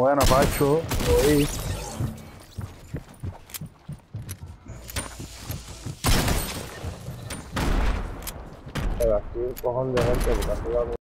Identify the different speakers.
Speaker 1: Bueno, Pacho, hoy
Speaker 2: Pero aquí un cojón de gente porque ha jugado